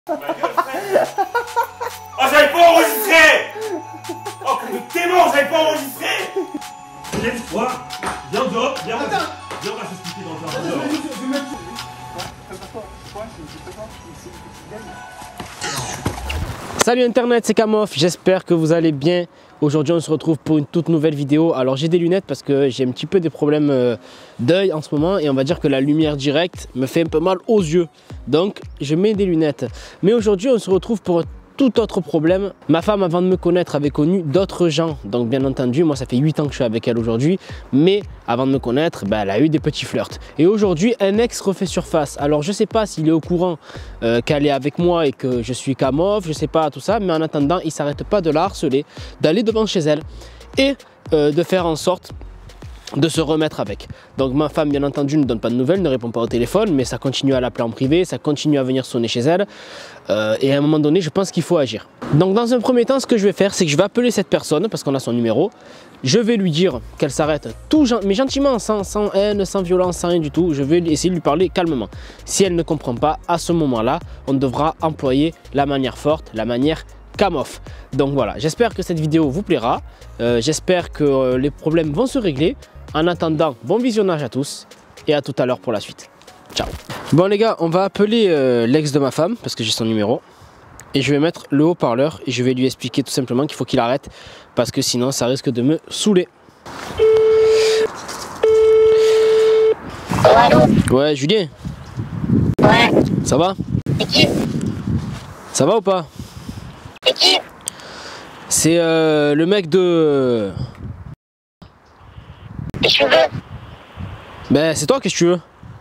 Oh, j'avais pas enregistré. Oh, t'es mort, j'avais pas enregistré. Lève-toi, viens dehors, viens, on va s'expliquer dans le jardin. Salut internet, c'est Kamof, j'espère que vous allez bien. Aujourd'hui on se retrouve pour une toute nouvelle vidéo. Alors j'ai des lunettes parce que j'ai un petit peu des problèmes d'œil en ce moment. Et on va dire que la lumière directe me fait un peu mal aux yeux. Donc je mets des lunettes. Mais aujourd'hui on se retrouve pour tout autre problème. Ma femme, avant de me connaître, avait connu d'autres gens. Donc bien entendu, moi ça fait 8 ans que je suis avec elle aujourd'hui. Mais avant de me connaître, elle a eu des petits flirts. Et aujourd'hui, un ex refait surface. Alors je sais pas s'il est au courant qu'elle est avec moi et que je suis Kamof, je sais pas tout ça. Mais en attendant, il s'arrête pas de la harceler, d'aller devant chez elle et de faire en sorte de se remettre avec. Donc ma femme, bien entendu, ne donne pas de nouvelles, ne répond pas au téléphone, mais ça continue à l'appeler en privé, ça continue à venir sonner chez elle. Et à un moment donné, je pense qu'il faut agir. Donc dans un premier temps, ce que je vais faire, c'est que je vais appeler cette personne, parce qu'on a son numéro. Je vais lui dire qu'elle s'arrête, mais gentiment, sans haine, sans violence, sans rien du tout. Je vais essayer de lui parler calmement. Si elle ne comprend pas, à ce moment-là, on devra employer la manière forte, la manière Kamof. Donc voilà, j'espère que cette vidéo vous plaira. J'espère que les problèmes vont se régler. En attendant, bon visionnage à tous et à tout à l'heure pour la suite. Ciao. Bon les gars, on va appeler l'ex de ma femme parce que j'ai son numéro. Et je vais mettre le haut-parleur et je vais lui expliquer tout simplement qu'il faut qu'il arrête parce que sinon ça risque de me saouler. Allô? Ouais, Julien. Ouais. Ça va? C'est qui? Ça va ou pas? C'est qui? C'est le mec de... Qu'est-ce que tu veux? Ben c'est toi, qu'est-ce que tu veux?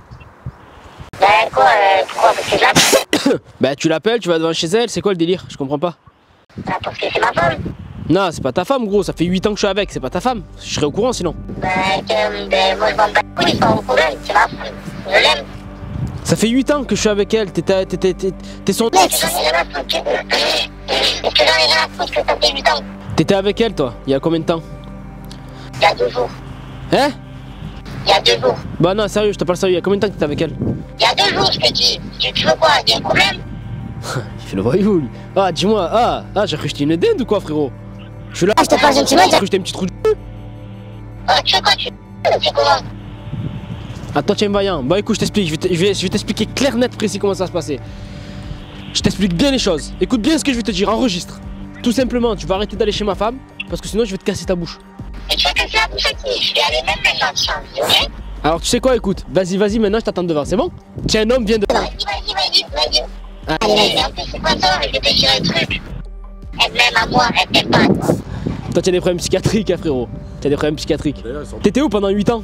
Ben quoi, pourquoi? Parce que je l'appelle. Ben tu l'appelles, tu vas devant chez elle, c'est quoi le délire? Je comprends pas. Ben parce que c'est ma femme. Non, c'est pas ta femme gros, ça fait 8 ans que je suis avec, c'est pas ta femme. Je serais au courant sinon. Ben moi je m'en bats les couilles, c'est pas mon problème, c'est ma femme. Je l'aime. Ça fait 8 ans que je suis avec elle, t'es son Mais ex. j'en ai rien à foutre. Est-ce que j'en ai rien à foutre que ça fait 8 ans? T'étais avec elle toi, il y a combien de temps? Il y a 2 jours. Hein? Il y a 2 jours. Bah non, sérieux, je te parle sérieux, il y a combien de temps que t'étais avec elle? Il y a 2 jours, je te dis. Tu veux quoi? Il y a un problème? Il fait le voyou lui. Ah dis-moi, j'ai cru que j'étais une dinde ou quoi frérot? Je suis là, Ah, je te parle gentiment, j'ai cru que j'étais un petit trou de cul. Ah, tu fais quoi? C'est comment? Ah toi tu es un vaillant, bah écoute je t'explique, je vais t'expliquer clair, net, précis comment ça va se passer. Je t'explique bien les choses, écoute bien ce que je vais te dire, enregistre. Tout simplement, tu vas arrêter d'aller chez ma femme, parce que sinon je vais te casser ta bouche. Et tu veux casser la bouche à qui? Je vais aller même maintenant, tiens, ok? Alors tu sais quoi, écoute, vas-y maintenant je t'attends devant, c'est bon? Tiens un homme, viens de... Vas-y. Ah. Allez, en plus c'est pas ça, je vais te dire un truc. Elle m'aime à moi, elle t'aime pas. Toi t'as des problèmes psychiatriques hein, frérot. T'as des problèmes psychiatriques. T'étais où pendant 8 ans?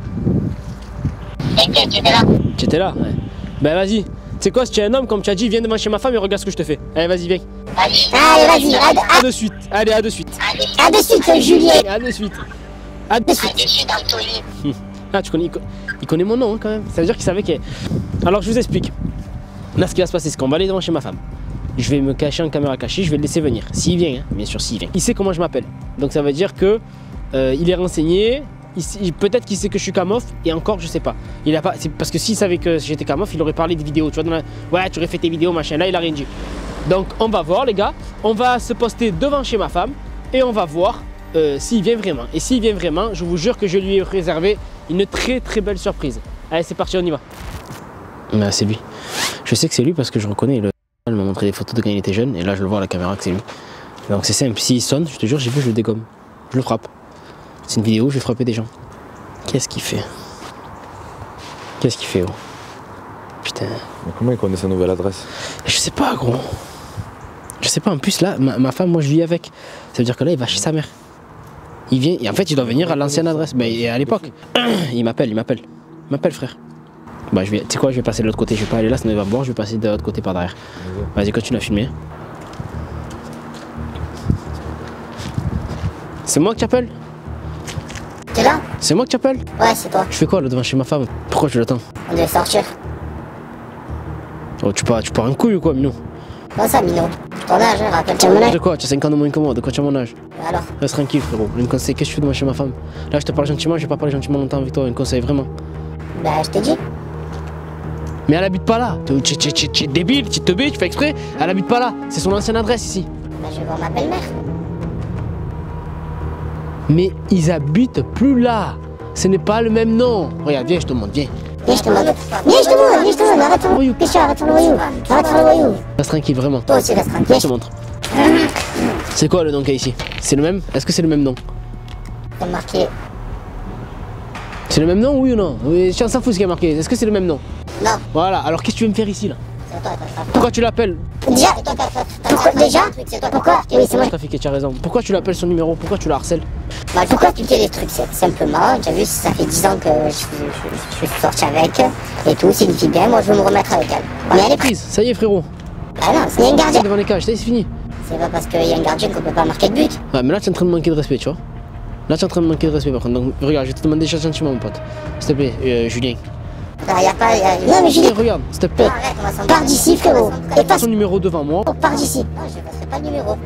T'inquiète, j'étais là. Tu étais là, ouais. Ben vas-y, tu sais quoi, si tu es un homme, comme tu as dit, viens devant chez ma femme et regarde ce que je te fais. Allez vas-y, viens. Vas-y. Allez, vas-y, À de suite, allez à de suite. à de suite, Julien. À de suite. À de suite. À de suite, Anthony. Ah tu connais, il connaît mon nom hein, quand même. Ça veut dire qu'il savait qu'elle... Alors je vous explique. Là ce qui va se passer, c'est qu'on va aller devant chez ma femme. Je vais me cacher en caméra cachée, je vais le laisser venir. S'il vient, hein, bien sûr s'il vient. Il sait comment je m'appelle. Donc ça veut dire que il est renseigné. Peut-être qu'il sait que je suis Kamof et encore je sais pas. Il a pas, c'est parce que s'il savait que j'étais Kamof, il aurait parlé des vidéos. Tu vois, ouais, tu aurais fait tes vidéos, machin. Là, il a rien dit. Donc on va voir les gars. On va se poster devant chez ma femme et on va voir s'il vient vraiment. Et s'il vient vraiment, je vous jure que je lui ai réservé une très belle surprise. Allez, c'est parti, on y va. Ah, c'est lui. Je sais que c'est lui parce que je reconnais. Il m'a montré des photos de quand il était jeune et là je le vois à la caméra que c'est lui. Donc c'est simple. S'il sonne, je te jure, j'ai vu, je le dégomme. Je le frappe. C'est une vidéo, je vais frapper des gens. Qu'est-ce qu'il fait? Qu'est-ce qu'il fait, gros? Putain. Mais comment il connaît sa nouvelle adresse? Je sais pas, gros. Je sais pas, en plus là, ma femme, moi je vis avec. Ça veut dire que là, il va chez sa mère. Il vient, et en fait, il doit venir à l'ancienne adresse. Ben, et à l'époque. Il m'appelle, frère. Bah, tu sais quoi, je vais passer de l'autre côté. Je vais pas aller là, sinon il va me voir, je vais passer de l'autre côté par derrière. Vas-y, continue à filmer. C'est moi que tu appelles? T'es là? C'est moi que tu appelles? Ouais, c'est toi. Je fais quoi là devant chez ma femme? Pourquoi je l'attends? On devait sortir. Oh, tu pars un couille ou quoi, Minou? Comment ça, Mino? Ton âge, hein, rappelle-toi mon âge. De quoi? Tu as 5 ans de moins que moi, de quoi tu as mon âge? Alors? Reste tranquille, frérot. Un conseil, qu'est-ce que tu fais devant chez ma femme? Là, je te parle gentiment, je vais pas parler gentiment longtemps avec toi, un conseil vraiment. Bah, je t'ai dit. Mais elle habite pas là. Tu es débile, tu te teubé, tu fais exprès. Elle habite pas là. C'est son ancienne adresse ici. Bah, je vais voir ma belle-mère. Mais ils habitent plus là. Ce n'est pas le même nom. Regarde, viens, je te montre, viens. Viens, je te montre. Arrête ton voyou. Qu'est-ce que arrête ton voyou. Arrête ton voyou. Reste tranquille, vraiment. Toi aussi, reste tranquille. Je te montre. C'est quoi le nom qu'il y a ici? C'est le même? Est-ce que c'est le même nom? T'as marqué. C'est le même nom, oui ou non? Oui, on s'en fout ce qui a marqué. Est-ce que c'est le même nom? Non. Voilà, alors qu'est-ce que tu veux me faire ici là? C'est toi, Pourquoi tu l'appelles? Déjà, pourquoi? Oui, c'est moi. Trafiqué, tu as raison. Pourquoi tu l'appelles son numéro? Pourquoi tu la harcèles? Bah, pourquoi expliquer les trucs? C'est simplement, tu as vu, ça fait 10 ans que je suis sorti avec et tout, c'est une fille bien, moi je veux me remettre avec elle. Mais elle est prise. Ça y est, frérot. Bah non, il y a un gardien. Devant les cages, ça y est, c'est fini. C'est pas parce qu'il y a un gardien qu'on peut pas marquer de but. Ouais, mais là, tu es en train de manquer de respect, tu vois. Là, tu es en train de manquer de respect, par contre. Donc, regarde, je vais te demander gentiment, mon pote. S'il te plaît, Julien. Non, y a pas. Non, mais Julien, Regarde, s'il te plaît. arrête, on va s'en. Pars d'ici, frérot. Et passe Son numéro devant moi. Pars d'ici. Non, je passerai pas le numéro.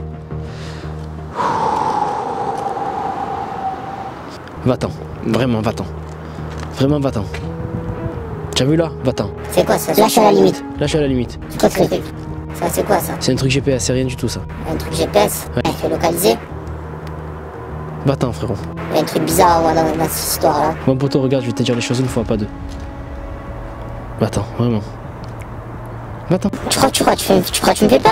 Va-t'en. Vraiment, va-t'en. Vraiment, va-t'en. Tu as vu là? Va-t'en. C'est quoi ça? Là, je suis à la limite. Là, je suis à la limite. C'est quoi ce truc? Ça, c'est quoi ça? C'est un truc GPS, c'est rien du tout, ça. Un truc GPS? Ouais. Il fait localiser. Va-t'en, frérot. Il y a un truc bizarre dans cette histoire-là. Mon poteau, regarde, je vais te dire les choses une fois, pas deux. Va-t'en, vraiment. Va-t'en. Tu crois que tu me fais peur?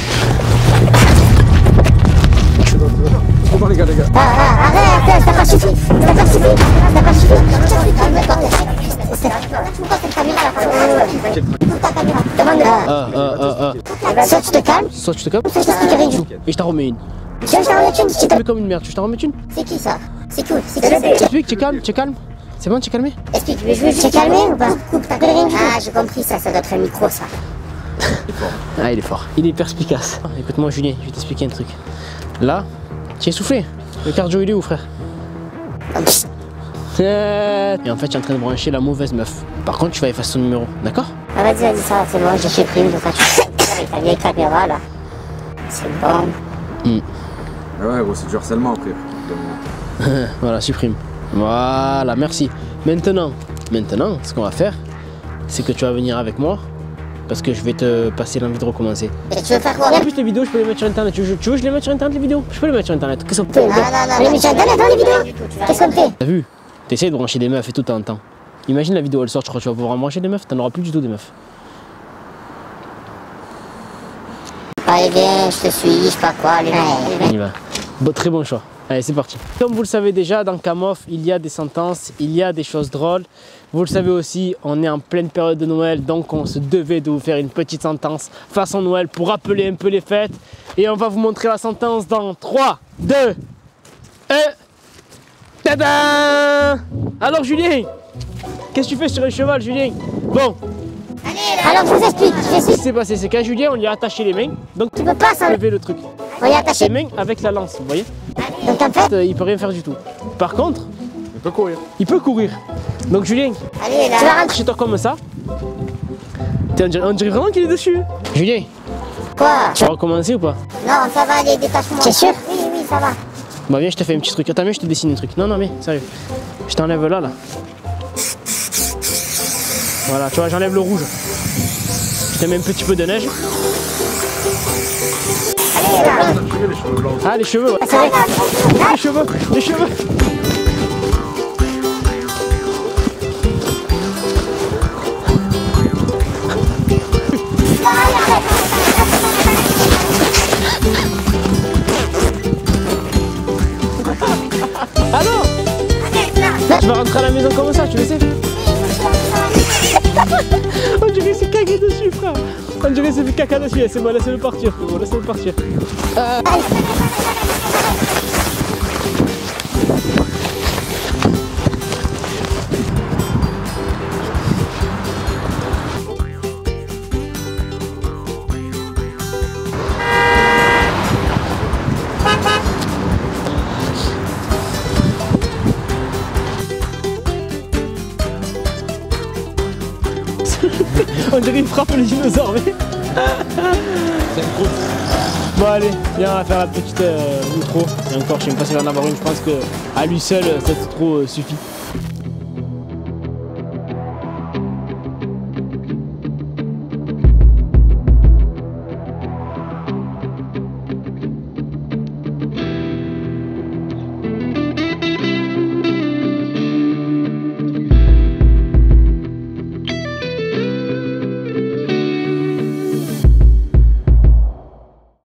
Comment les gars, Arrête, ça n'a pas suffi. Ça n'a pas suffi. Ça n'a pas suffi. Pourquoi cette caméra? Ta caméra. Demande. Soit tu te calmes, Soit tu te calmes, soit je t'explique rien du tout. et je t'en remets une. Tu veux que je t'en remette une? Tu fais comme une merde, tu t'en remets une? C'est qui ça? C'est cool. C'est qui ça? Explique, tu es calme, tu es calme. C'est bon, tu es calmé? Explique, tu veux calmé ou pas? T'as rien du tout. Ah, j'ai compris ça, ça doit être un micro ça. Ah, il est fort. Il est perspicace. Écoute-moi, Julien, je vais t'expliquer un truc. Là, tu es essoufflé. Le cardio, il est où, frère? Et en fait, tu es en train de brancher la mauvaise meuf. Par contre, tu vas effacer son numéro, d'accord? Ah, vas-y, ça, c'est bon, j'ai supprimé. Donc, avec ta vieille caméra là. C'est bon. Ah ouais, gros, c'est du harcèlement après. Voilà, supprime. Voilà, merci. Maintenant, ce qu'on va faire, c'est que tu vas venir avec moi. Parce que je vais te passer l'envie de recommencer. Et tu veux faire quoi? En plus, les vidéos, je peux les mettre sur internet. Tu veux que je les mette sur internet, les vidéos? Je peux les mettre sur internet. Qu'est-ce qu'on fait? Non, les mettre sur internet dans les vidéos. Qu'est-ce qu'on fait? T'as vu? T'essayes de brancher des meufs et tout en temps. Imagine la vidéo, elle sort, tu crois que tu vas pouvoir brancher des meufs? T'en auras plus du tout des meufs. Allez, viens, je te suis, je sais pas quoi. Allez, On y va. Très bon choix. Allez, c'est parti. Comme vous le savez déjà, dans Kamof, il y a des sentences, il y a des choses drôles. Vous le savez aussi, on est en pleine période de Noël, donc on se devait de vous faire une petite sentence façon Noël pour rappeler un peu les fêtes. Et on va vous montrer la sentence dans 3, 2, 1. Tada! Alors Julien, qu'est-ce que tu fais sur un cheval, Julien? Bon. Alors, je vous explique. Ce qui s'est passé, c'est qu'à Julien, on lui a attaché les mains, donc Tu peux pas ça. lever le truc. On y est attaché. Les mains avec la lance, vous voyez? Donc, en fait, Il peut rien faire du tout. Par contre, Il peut courir. il peut courir. Donc Julien, allez, là. Tu vas rentrer. chez toi comme ça. On dirait vraiment qu'il est dessus. Julien, Quoi? tu vas recommencer ou pas? Non, ça va, les détachements. T'es sûr? Oui, ça va. Bah viens, je te fais un petit truc. Attends, viens, je te dessine un truc. Non, mais sérieux. Je t'enlève là. Voilà, tu vois, j'enlève le rouge. Je te mets un petit peu de neige. Allez, là. Ah, les cheveux, ouais. C'est vrai. Les cheveux. Alors, tu vas rentrer à la maison comme ça, tu le sais? On dirait que c'est caca dessus, frère. On dirait que c'est caca dessus. C'est bon, laissez-le partir, frérot. Laissez-le partir. On dirait une frappe les dinosaures, mais... Bon allez, viens, on va faire la petite outro. Et encore, je sais même pas s'il va en avoir une, je pense que à lui seul, cette outro suffit.